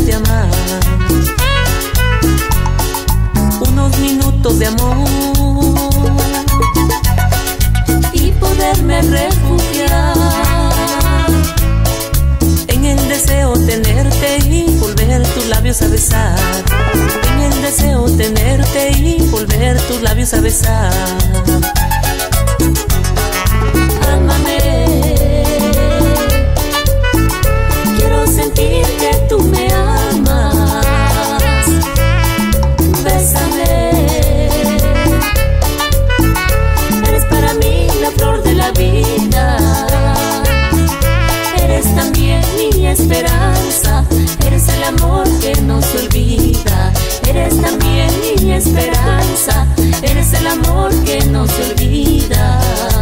volverte a amar. Unos minutos de amor y poderme refugiar en el deseo tenerte y volver tus labios a besar. En el deseo tenerte y volver tus labios a besar. Ámame, quiero sentir que tú me amas. Bésame, eres para mí la flor de la vida. Eres también mi esperanza, eres el amor que no se olvida. Eres también mi esperanza, eres el amor que no se olvida.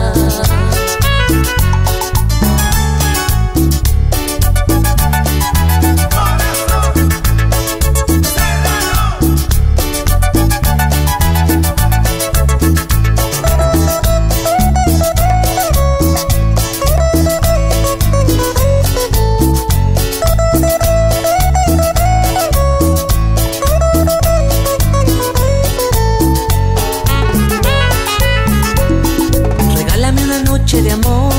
De amor,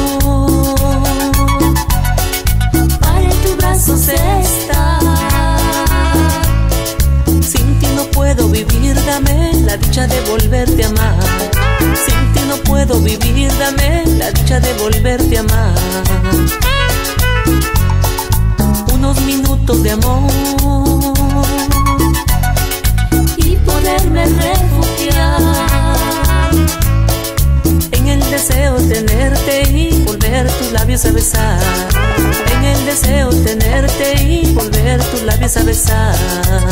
para en tus brazos estar. Sin ti no puedo vivir, dame la dicha de volverte a amar. Sin ti no puedo vivir, dame la dicha de volverte a amar. Unos minutos de amor y poderme refugiar en el deseo tenerte y volver tus labios a besar. En el deseo tenerte y volver tus labios a besar.